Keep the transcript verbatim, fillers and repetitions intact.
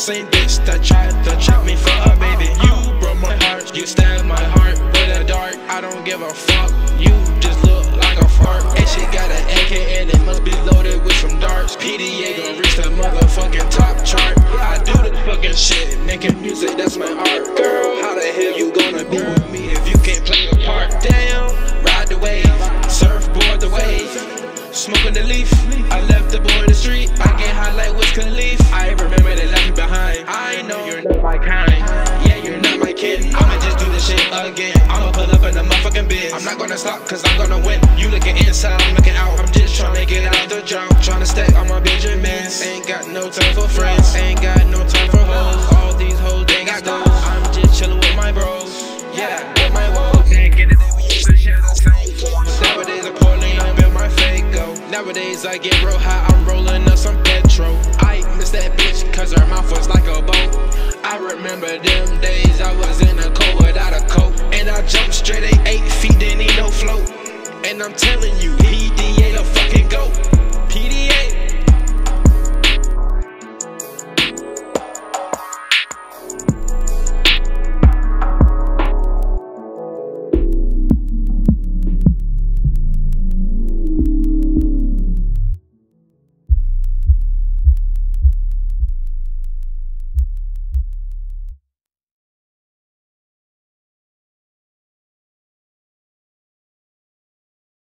same bitch that tried to trap me for a baby. You broke my heart, you stabbed my heart with a dart. I don't give a fuck, you just look like a fart. And she got an A K and it must be loaded with some darts. P D A gon' reach the motherfucking top chart. I do the fucking shit, making music, that's my art. Girl, how the hell you gonna be with me if you can't play your part? Damn, ride the wave, surfboard the wave, smoking the leaf. I left the boy in the street, I get high like Wiz Khalifa. I remember they left me behind. I know you're not my kind, yeah, you're not my kid. I'ma just do this shit again. I'ma pull up in the motherfucking biz. I'm not gonna stop cause I'm gonna win. You looking inside, I'm looking out. I'm just trying to get out the drought, trying to stack all my Benjamins. Ain't got no time for friends, ain't got no time for hoes. All these hoes, they got goals. I'm just chillin' with my bros, yeah, with my woes. Can't get it that we used to share the same clothes. Nowadays I'm pouring up in my Fago. Nowadays I get real high, I'm rolling up some petrol. I miss that bitch cause her mouth was like a boat. I remember them days I was in a coat without a coat. And I jumped straight at eight feet, didn't need no float. And I'm telling you,